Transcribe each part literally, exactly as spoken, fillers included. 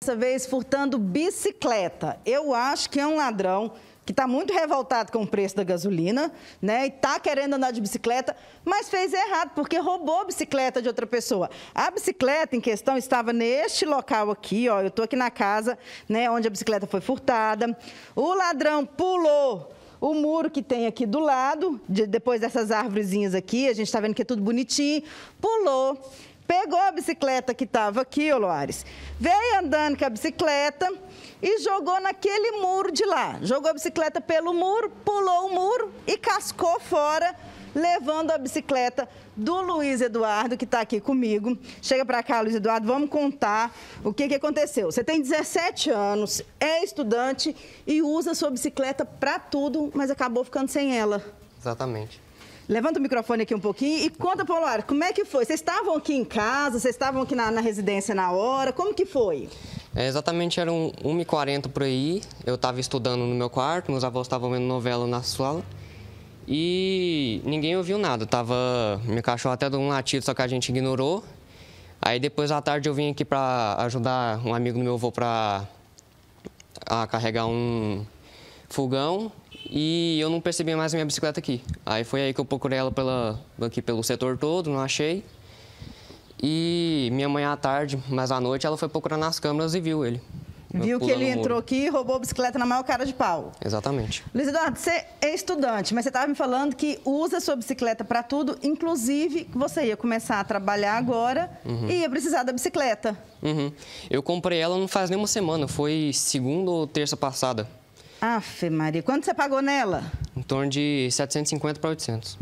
Dessa vez furtando bicicleta. Eu acho que é um ladrão que está muito revoltado com o preço da gasolina, né? E está querendo andar de bicicleta, mas fez errado, porque roubou a bicicleta de outra pessoa. A bicicleta em questão estava neste local aqui, ó. Eu estou aqui na casa, né, onde a bicicleta foi furtada. O ladrão pulou o muro que tem aqui do lado, de, depois dessas árvorezinhas aqui, a gente está vendo que é tudo bonitinho, pulou. Pegou a bicicleta que estava aqui, ô Loares, veio andando com a bicicleta e jogou naquele muro de lá. Jogou a bicicleta pelo muro, pulou o muro e cascou fora, levando a bicicleta do Luiz Eduardo, que está aqui comigo. Chega para cá, Luiz Eduardo, vamos contar o que, que aconteceu. Você tem dezessete anos, é estudante e usa a sua bicicleta para tudo, mas acabou ficando sem ela. Exatamente. Levanta o microfone aqui um pouquinho e conta para o Loares, como é que foi? Vocês estavam aqui em casa, vocês estavam aqui na, na residência na hora, como que foi? É, exatamente, era um, uma e quarenta por aí, eu estava estudando no meu quarto, meus avós estavam vendo novela na sala e ninguém ouviu nada, tava, meu cachorro até deu um latido, só que a gente ignorou. Aí depois à tarde eu vim aqui para ajudar um amigo do meu avô para carregar um fogão. E eu não percebi mais a minha bicicleta aqui. Aí foi aí que eu procurei ela pela, aqui pelo setor todo, não achei. E minha mãe à tarde, mas à noite, ela foi procurar nas câmeras e viu ele. Viu que ele entrou aqui e roubou a bicicleta na maior cara de pau. Exatamente. Luiz Eduardo, você é estudante, mas você estava me falando que usa a sua bicicleta para tudo, inclusive você ia começar a trabalhar agora uhum. e ia precisar da bicicleta. Uhum. Eu comprei ela não faz nem uma semana, foi segunda ou terça passada. Afe Maria, quanto você pagou nela? Em torno de setecentos e cinquenta para oitocentos.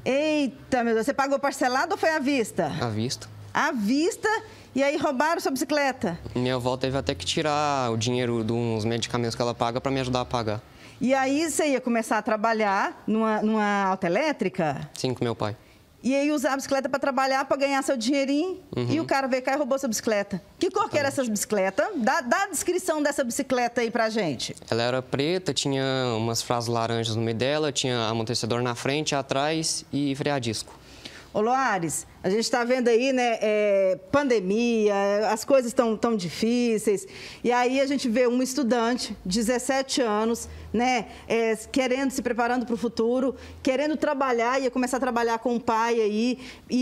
Eita, meu Deus, você pagou parcelado ou foi à vista? À vista. À vista? E aí roubaram sua bicicleta? Minha avó teve até que tirar o dinheiro de uns medicamentos que ela paga para me ajudar a pagar. E aí você ia começar a trabalhar numa, numa autoelétrica? Sim, com meu pai. E aí usar a bicicleta para trabalhar, para ganhar seu dinheirinho, uhum. e o cara veio cá e roubou sua bicicleta. Que cor que era essa bicicleta? Dá, dá a descrição dessa bicicleta aí pra gente. Ela era preta, tinha umas frases laranjas no meio dela, tinha amortecedor na frente, atrás e freio a disco. Ô Loares, a gente está vendo aí, né, é, pandemia, as coisas estão tão difíceis, e aí a gente vê um estudante, dezessete anos, né, é, querendo, se preparando para o futuro, querendo trabalhar, ia começar a trabalhar com o pai aí,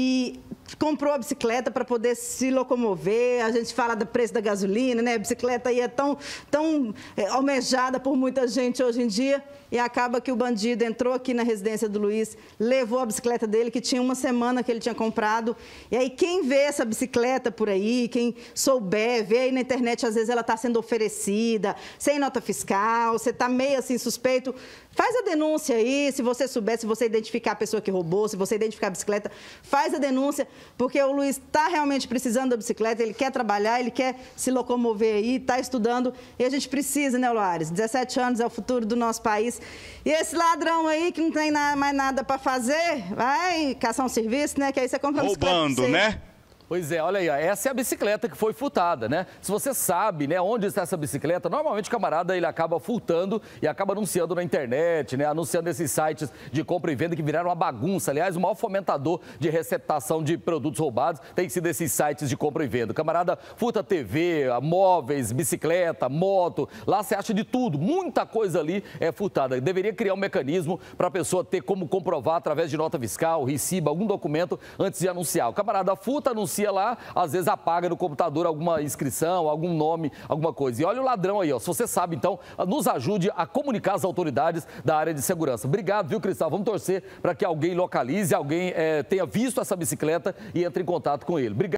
e comprou a bicicleta para poder se locomover. A gente fala do preço da gasolina, né, a bicicleta aí é tão, tão é, almejada por muita gente hoje em dia, e acaba que o bandido entrou aqui na residência do Luiz, levou a bicicleta dele, que tinha uma semana que ele tinha comprado. E aí quem vê essa bicicleta por aí, quem souber, vê aí na internet, às vezes ela está sendo oferecida, sem nota fiscal, você está meio assim suspeito, faz a denúncia aí, se você souber, se você identificar a pessoa que roubou, se você identificar a bicicleta, faz a denúncia, porque o Luiz está realmente precisando da bicicleta, ele quer trabalhar, ele quer se locomover aí, está estudando, e a gente precisa, né, Loares? dezessete anos é o futuro do nosso país. E esse ladrão aí que não tem mais nada para fazer, vai caçar um serviço, né? Que aí você compra uma bicicleta. Roubando, né? Pois é, olha aí, ó, essa é a bicicleta que foi furtada, né? Se você sabe, né, onde está essa bicicleta, normalmente o camarada ele acaba furtando e acaba anunciando na internet, né? Anunciando esses sites de compra e venda que viraram uma bagunça. Aliás, o maior fomentador de receptação de produtos roubados tem sido esses sites de compra e venda. O camarada furta T V, móveis, bicicleta, moto, lá você acha de tudo, muita coisa ali é furtada. Deveria criar um mecanismo para a pessoa ter como comprovar através de nota fiscal, recibo, algum documento antes de anunciar. O camarada furta, anuncia lá, às vezes apaga no computador alguma inscrição, algum nome, alguma coisa. E olha o ladrão aí, ó. Se você sabe, então, nos ajude a comunicar as autoridades da área de segurança. Obrigado, viu, Cristal? Vamos torcer para que alguém localize, alguém é, tenha visto essa bicicleta e entre em contato com ele. Obrigado.